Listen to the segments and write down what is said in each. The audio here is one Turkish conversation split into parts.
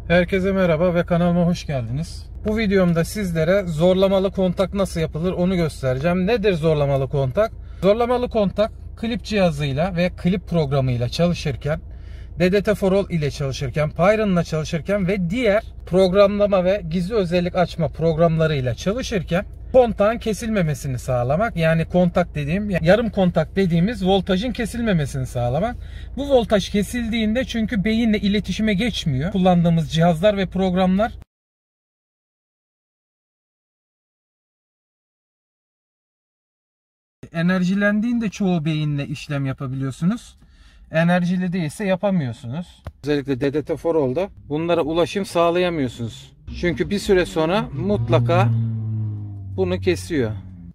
Herkese merhaba ve kanalıma hoş geldiniz. Bu videomda sizlere zorlamalı kontak nasıl yapılır onu göstereceğim. Nedir zorlamalı kontak? Zorlamalı kontak klip cihazıyla ve klip programıyla çalışırken, DDT for All ile çalışırken, Pyron'la çalışırken ve diğer programlama ve gizli özellik açma programlarıyla çalışırken kontağın kesilmemesini sağlamak. Yani kontak dediğim, yarım kontak dediğimiz voltajın kesilmemesini sağlamak. Bu voltaj kesildiğinde çünkü beyinle iletişime geçmiyor kullandığımız cihazlar ve programlar. Enerjilendiğinde çoğu beyinle işlem yapabiliyorsunuz. Enerjili değilse yapamıyorsunuz. Özellikle DDT for All'da bunlara ulaşım sağlayamıyorsunuz. Çünkü bir süre sonra mutlaka bunu kesiyor.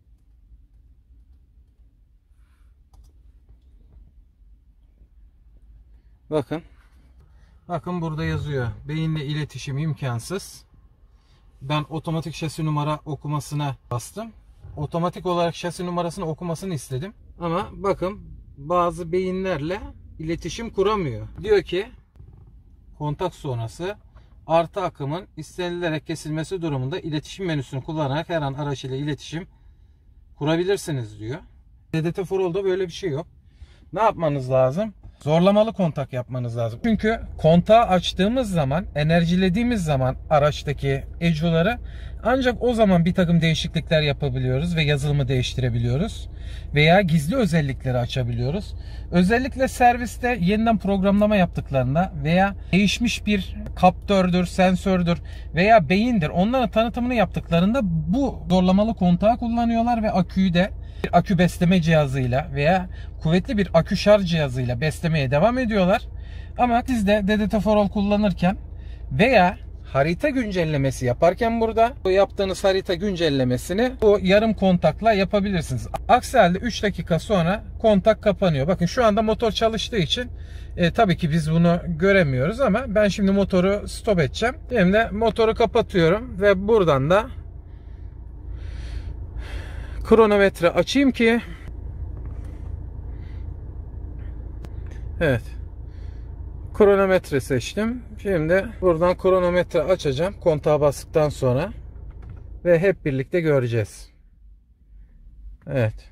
Bakın. Bakın burada yazıyor. Beyinle iletişim imkansız. Ben otomatik şasi numara okumasına bastım. Otomatik olarak şasi numarasını okumasını istedim. Ama bakın bazı beyinlerle iletişim kuramıyor. Diyor ki kontak sonrası artı akımın istenilerek kesilmesi durumunda iletişim menüsünü kullanarak her an araç ile iletişim kurabilirsiniz diyor. DDT for All'da böyle bir şey yok. Ne yapmanız lazım? Zorlamalı kontak yapmanız lazım. Çünkü kontağı açtığımız zaman, enerjilediğimiz zaman araçtaki ECU'ları ancak o zaman bir takım değişiklikler yapabiliyoruz ve yazılımı değiştirebiliyoruz. Veya gizli özellikleri açabiliyoruz. Özellikle serviste yeniden programlama yaptıklarında veya değişmiş bir kaptördür, sensördür veya beyindir. Onların tanıtımını yaptıklarında bu zorlamalı kontağı kullanıyorlar ve aküyü de bir akü besleme cihazıyla veya kuvvetli bir akü şarj cihazıyla beslemeye devam ediyorlar. Ama siz de DDT for All kullanırken veya harita güncellemesi yaparken burada bu yaptığınız harita güncellemesini bu yarım kontakla yapabilirsiniz. Aksi halde 3 dakika sonra kontak kapanıyor. Bakın şu anda motor çalıştığı için tabii ki biz bunu göremiyoruz ama ben şimdi motoru stop edeceğim. Hem de motoru kapatıyorum ve buradan da kronometre açayım ki evet, kronometre seçtim. Şimdi buradan kronometre açacağım kontağa bastıktan sonra ve hep birlikte göreceğiz. Evet.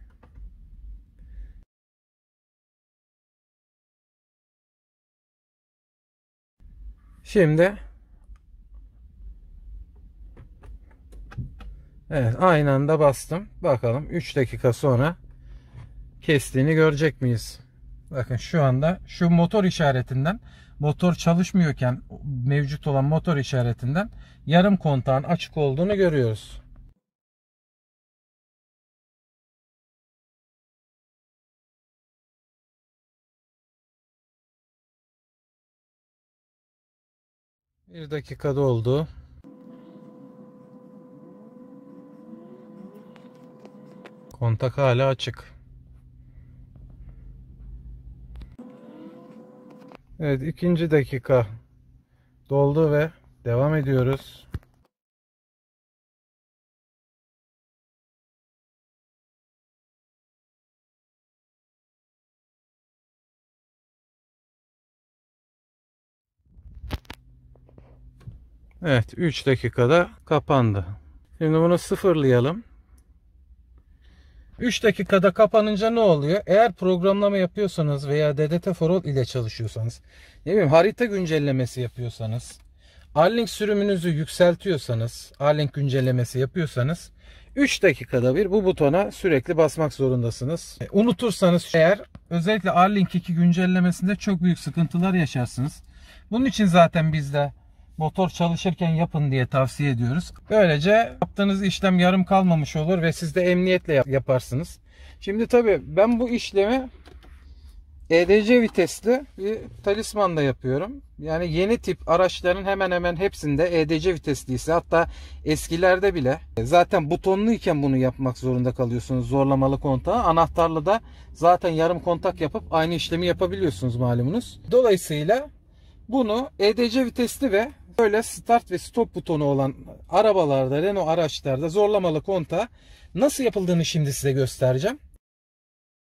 Şimdi evet, aynı anda bastım. Bakalım 3 dakika sonra kestiğini görecek miyiz? Bakın şu anda şu motor işaretinden, motor çalışmıyorken mevcut olan motor işaretinden yarım kontağın açık olduğunu görüyoruz. Bir dakikada oldu. Kontak hala açık. Evet, ikinci dakika doldu ve devam ediyoruz. Evet, 3 dakikada kapandı. Şimdi bunu sıfırlayalım. 3 dakikada kapanınca ne oluyor? Eğer programlama yapıyorsanız veya DDT for All ile çalışıyorsanız, ne bileyim harita güncellemesi yapıyorsanız, A-Link sürümünüzü yükseltiyorsanız, A-Link güncellemesi yapıyorsanız 3 dakikada bir bu butona sürekli basmak zorundasınız. Unutursanız eğer özellikle A-Link 2 güncellemesinde çok büyük sıkıntılar yaşarsınız. Bunun için zaten biz de motor çalışırken yapın diye tavsiye ediyoruz. Böylece yaptığınız işlem yarım kalmamış olur ve siz de emniyetle yaparsınız. Şimdi tabii ben bu işlemi EDC vitesli bir talismanla yapıyorum. Yani yeni tip araçların hemen hemen hepsinde EDC vitesliyse, hatta eskilerde bile zaten butonluyken bunu yapmak zorunda kalıyorsunuz, zorlamalı kontağı. Anahtarlı da zaten yarım kontak yapıp aynı işlemi yapabiliyorsunuz malumunuz. Dolayısıyla bunu EDC vitesli ve böyle start ve stop butonu olan arabalarda, Renault araçlarda zorlamalı kontağı nasıl yapıldığını şimdi size göstereceğim.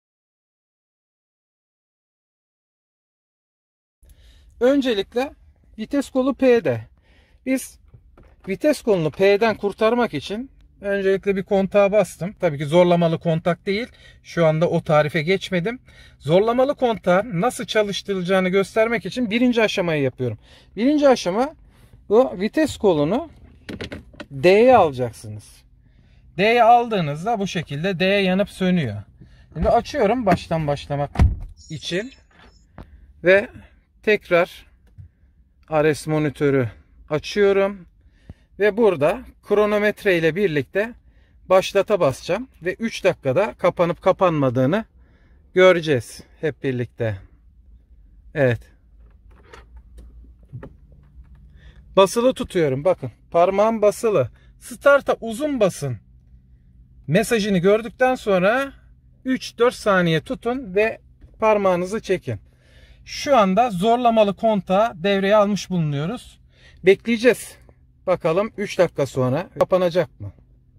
Öncelikle Vites kolu P'de. Biz vites kolunu P'den kurtarmak için öncelikle bir kontağa bastım. Tabii ki zorlamalı kontak değil. Şu anda o tarife geçmedim. Zorlamalı kontağın nasıl çalıştırılacağını göstermek için birinci aşamayı yapıyorum. Birinci aşama, bu vites kolunu D'ye alacaksınız. D'ye aldığınızda bu şekilde D yanıp sönüyor. Şimdi açıyorum baştan başlamak için ve tekrar RS monitörü açıyorum ve burada kronometre ile birlikte başlata basacağım ve 3 dakikada kapanıp kapanmadığını göreceğiz hep birlikte. Evet. Basılı tutuyorum. Bakın, parmağım basılı. Start'a uzun basın mesajını gördükten sonra 3-4 saniye tutun ve parmağınızı çekin. Şu anda zorlamalı kontağı devreye almış bulunuyoruz. Bekleyeceğiz. Bakalım 3 dakika sonra kapanacak mı?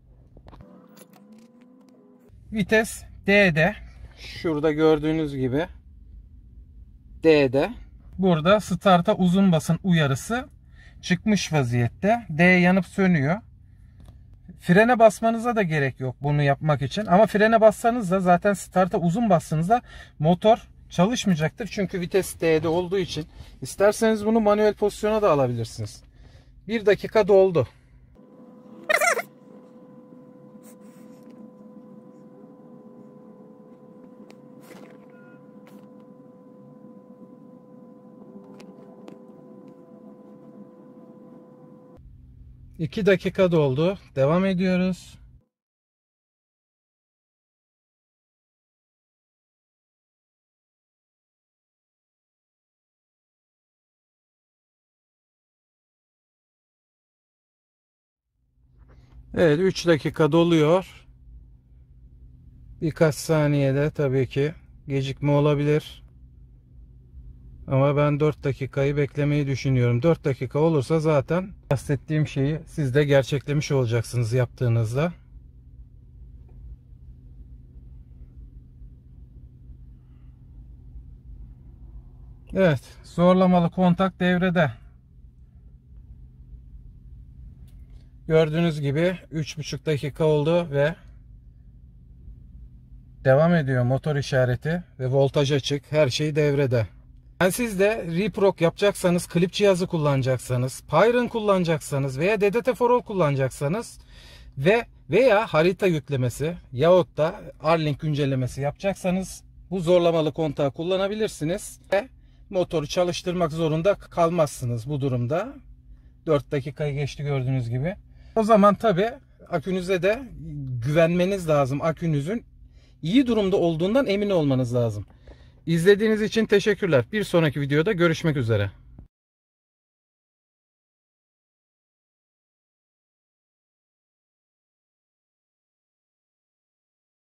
Vites D'de. Şurada gördüğünüz gibi D'de. Burada start'a uzun basın uyarısı çıkmış vaziyette. D yanıp sönüyor. Frene basmanıza da gerek yok bunu yapmak için. Ama frene bassanız da zaten start'a uzun bastığınızda motor çalışmayacaktır. Çünkü vites D'de olduğu için. İsterseniz bunu manuel pozisyona da alabilirsiniz. 1 dakika doldu. İki dakika doldu. Devam ediyoruz. Evet, 3 dakika doluyor. Birkaç saniyede tabii ki gecikme olabilir. Ama ben 4 dakikayı beklemeyi düşünüyorum. 4 dakika olursa zaten bahsettiğim şeyi siz de gerçeklemiş olacaksınız yaptığınızda. Evet, zorlamalı kontak devrede. Gördüğünüz gibi 3,5 dakika oldu ve devam ediyor motor işareti ve voltaj açık. Her şey devrede. Yani siz de ReProg yapacaksanız, klip cihazı kullanacaksanız, Pyron kullanacaksanız veya DDT for All kullanacaksanız veya harita yüklemesi yahut da R-Link güncellemesi yapacaksanız bu zorlamalı kontağı kullanabilirsiniz ve motoru çalıştırmak zorunda kalmazsınız bu durumda. 4 dakikayı geçti gördüğünüz gibi. O zaman tabi akünüze de güvenmeniz lazım. Akünüzün iyi durumda olduğundan emin olmanız lazım. İzlediğiniz için teşekkürler. Bir sonraki videoda görüşmek üzere.